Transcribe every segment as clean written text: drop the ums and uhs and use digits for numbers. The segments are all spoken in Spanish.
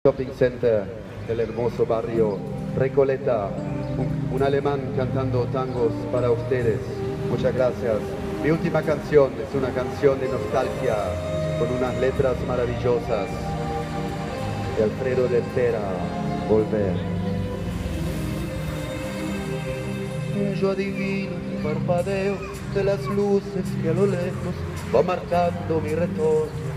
Shopping Center del hermoso barrio Recoleta, un alemán cantando tangos para ustedes. Muchas gracias. Mi última canción es una canción de nostalgia con unas letras maravillosas de Alfredo de Pera, Volver. Yo adivino el parpadeo de las luces que a lo lejos va marcando mi retorno.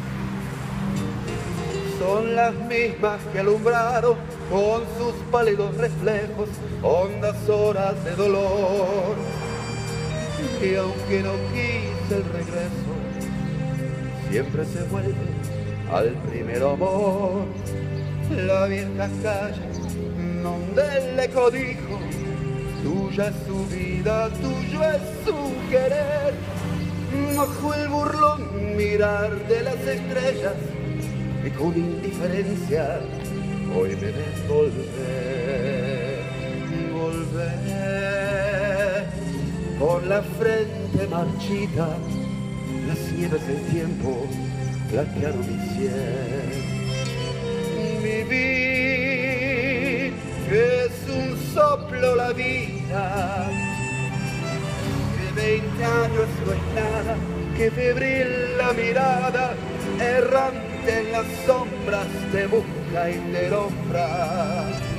Son las mismas que alumbraron con sus pálidos reflejos hondas horas de dolor. Y aunque no quise el regreso, siempre se vuelve al primer amor. La vieja calle donde el eco dijo: tuya es su vida, tuyo es su querer. Bajo el burlón mirar de las estrellas y con indiferencia hoy me ves volver, volver. Con la frente marchita, las nieves del tiempo platearon mi cielo. Vivir es un soplo la vida, que 20 años no es nada, que febril la mirada, errante en las sombras te busca y te nombra.